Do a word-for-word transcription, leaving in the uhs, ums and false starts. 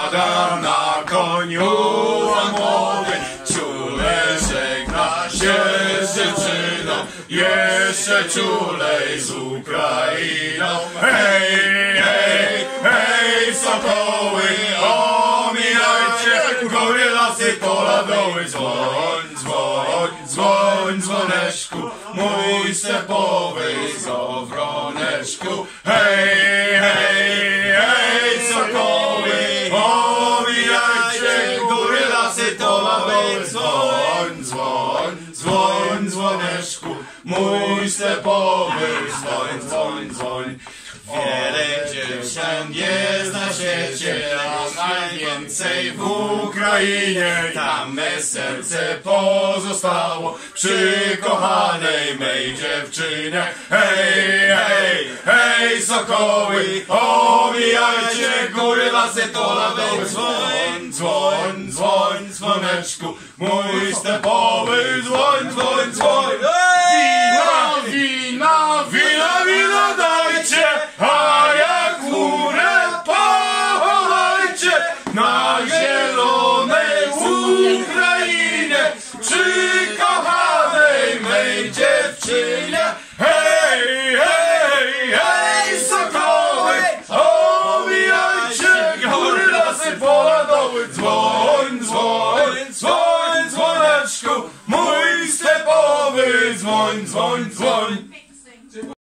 Adam na koniu, a młody ciuleczek na się z dziewczyną, jeszcze ciulej z Ukrainą. Hej, hej, hej, sokoły, omijajcie góry, lasy, pola, doły. Dzwoń, dzwoń, dzwoń, dzwoneczku, mój stepowy gawroneczku. Hej, hej, hej, sokoły, omijajcie góry, lasy, pola, doły. Dzwoń, dzwoń, dzwoń, dzwoneczku, mój stepowy dzwoń, dzwoń, dzwoń. Wiele dziewczyn jest na świecie, a najwięcej w Ukrainie. Tam me serce pozostało przy kochanej mej dziewczynie. Hej, hej, hej, sokoły, omijajcie góry, lasy, pola, doły. Dzwoń, dzwoń, dzwoń, dzwoneczku, mój stepowy dzwoń, dzwoń, dzwoń. Wina, wina, wina, wina dajcie, a jak górę pochowajcie na zielonej Ukrainie, przy kochanej mej dziewczynie. Hej, hej, hej, sokoły, omijajcie góry, lasy, pola, doły. Dzwoń, dzwoń, dzwoń, dzwoneczku, mój stepowy dzwoń, dzwoń, dzwoń.